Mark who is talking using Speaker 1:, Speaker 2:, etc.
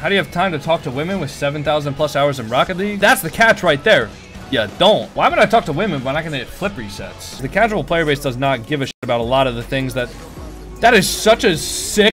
Speaker 1: How do you have time to talk to women with 7,000 plus hours in Rocket League? That's the catch right there. Yeah, don't. Why would I talk to women when I can hit flip resets? The casual player base does not give a shit about a lot of the things that... That is such a sick